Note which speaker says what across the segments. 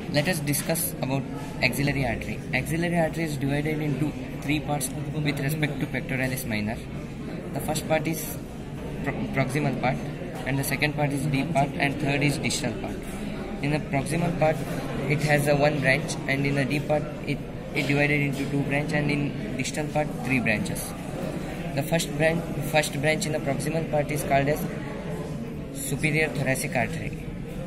Speaker 1: Let us discuss about axillary artery. Axillary artery is divided into three parts with respect to pectoralis minor. The first part is proximal part, and the second part is deep part, and third is distal part. In the proximal part, it has a one branch, and in the deep part, it divided into two branches, and in distal part, three branches. The first branch in the proximal part is called as superior thoracic artery.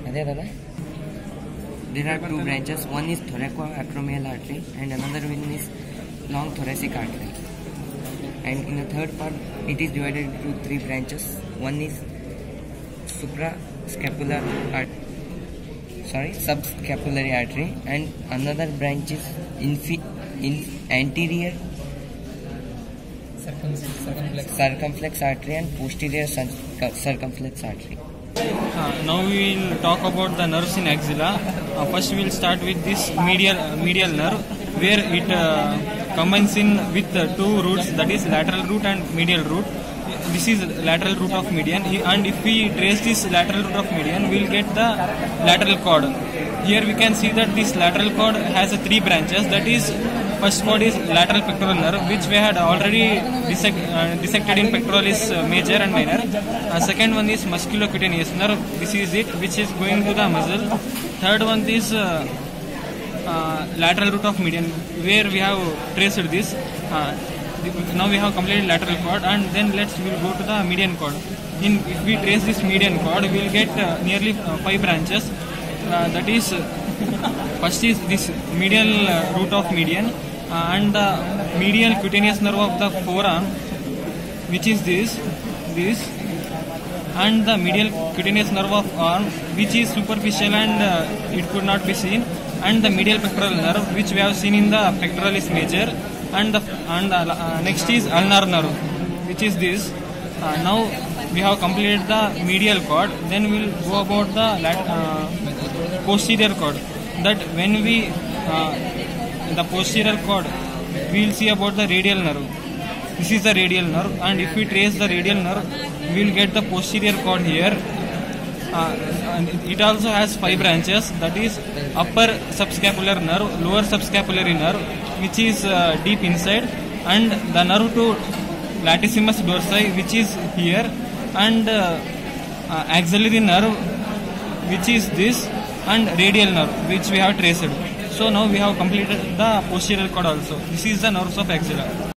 Speaker 1: There are two branches. One is thoracoacromial artery, and another one is long thoracic artery. And in the third part, it is divided into three branches. One is subscapulary artery, and another branch is anterior circumflex artery and posterior circumflex artery.
Speaker 2: Now we will talk about the nerves in axilla. First we will start with this medial nerve, where it combines in with two roots, that is lateral root and medial root. This is lateral root of median, and if we trace this lateral root of median, we will get the lateral cord. Here we can see that this lateral cord has three branches. That is, first cord is lateral pectoral nerve, which we had already dissected in pectoralis major and minor. Second one is musculocutaneous nerve. This is it, which is going to the muscle. Third one is lateral root of median, where we have traced this. Now we have completed lateral cord, and then we'll go to the median cord. If we trace this median cord, we will get nearly 5 branches. That is, first is this medial root of median, and the medial cutaneous nerve of the forearm, which is this, and the medial cutaneous nerve of arm, which is superficial and it could not be seen, and the medial pectoral nerve, which we have seen in the pectoralis major, and next is ulnar nerve, which is this. Now we have completed the medial cord. Then we will go about the posterior cord. That when we the posterior cord, we will see about the radial nerve. This is the radial nerve, and if we trace the radial nerve, we will get the posterior cord here. And it also has 5 branches, that is upper subscapular nerve, lower subscapulary nerve, which is deep inside, and the nerve to latissimus dorsi, which is here, and axillary nerve, which is this, and radial nerve, which we have traced. So now we have completed the posterior cord also. This is the nerves of axilla.